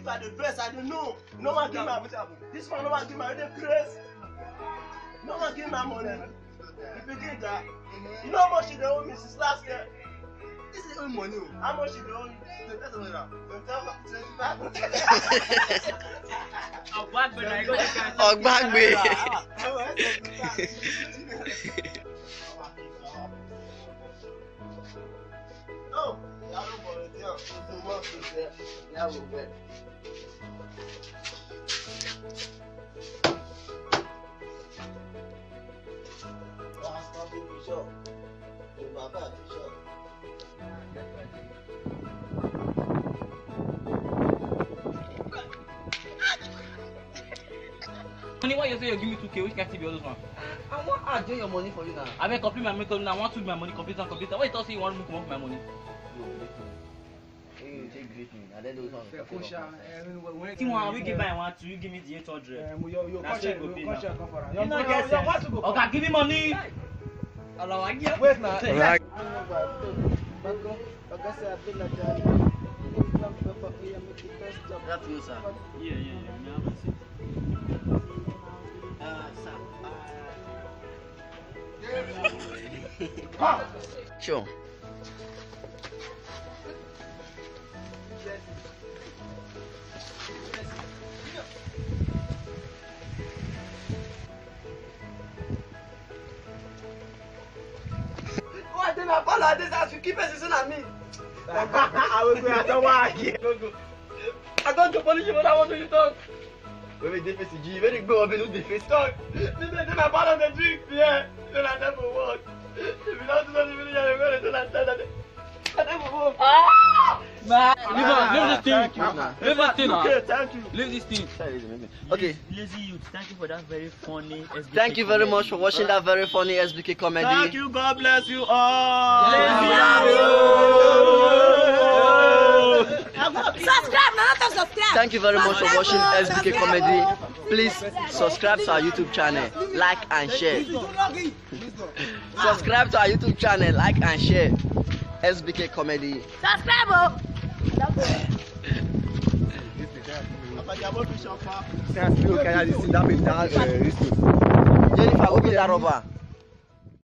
if I the dress, I don't know. No one give my this one, no one give my dress. No one give my money. If you get that, you know how much she owe me since last year? This is own money. How much she owe you? Ogbagbe. Oh, I don't volunteer. The work is there. Yeah, we'll bet. Money, why you say you give me 2K? Which can be all those one? I want to adjust your money for you now. I mean, complete my makeup now. I want to do my money, complete. Why you thought you want to come off my money? You take greeting. I don't know what. Timon, we give by 1, 2. You give me the 800. Okay, give me money. Allah, I give. Wait now. That's you, sir. Yeah. Sure. Why didn't I follow this as you keep it on me? I will go at the work. I don't go polish what I want to talk. When we did G, when you go up and do the face talk, then I bought on the drink, yeah. Then I never walk. If you don't do something, you're going to understand that. I never walk. Man, leave this thing. Leave this thing. Okay, thank you. Leave this thing. Okay. Lazy youth, thank you for that very funny SBK Thank you very much for watching that very funny SBK comedy. Thank you. God bless you all. Subscribe, not subscribe. Thank you very much for watching SBK comedy. Please subscribe to our YouTube channel, like and share. Subscribe to our YouTube channel, like and share. SBK comedy. Subscribe. Jennifer, go get that rubber.